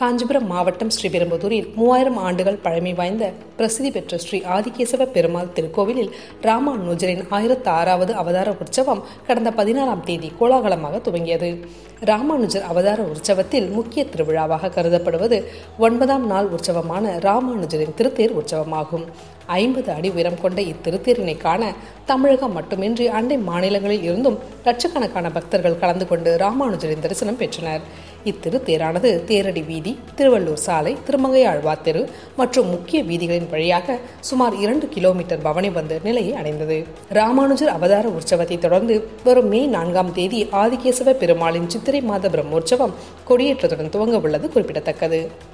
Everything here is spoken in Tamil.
காஞ்சிபுரம் மாவட்டம் ஸ்ரீபெரும்புதூரில் 3000 ஆண்டுகள் பழமை வாய்ந்த பிரசித்தி பெற்ற ஸ்ரீ ஆதிகேசவ பெருமாள் திருக்கோவிலில் ராமானுஜரின் 1006வது அவதார உற்சவம் கடந்த 16ஆம் தேதி கோலாகலமாக துவங்கியது. ராமானுஜர் அவதார உற்சவத்தில் முக்கிய திருவிழாவாக கருதப்படுவது 9ஆம் நாள் உற்சவமான ராமானுஜரின் திருத்தேர் உற்சவமாகும். 50 அடி உயரம் கொண்ட இத்திருத்தேரினை காண தமிழகம் மட்டுமின்றி அண்டை மாநிலங்களில் இருந்தும் லட்சக்கணக்கான பக்தர்கள் கலந்து கொண்டு ராமானுஜரின் தரிசனம் பெற்றனர். இத்திருத்தேரானது தேரடி வீதி, திருவள்ளூர் சாலை, திருமங்கையாழ்வார் தெரு மற்றும் முக்கிய வீதிகளின் வழியாக சுமார் 2 கிலோமீட்டர் பவனி வந்து நிலையை அடைந்தது. ராமானுஜர் அவதார உற்சவத்தை தொடர்ந்து வரும் மே 4ஆம் தேதி ஆதிகேசவ பெருமாளின் சித்திரை மாத பிரம்மோற்சவம் கொடியேற்றத்துடன் துவங்க உள்ளது குறிப்பிடத்தக்கது.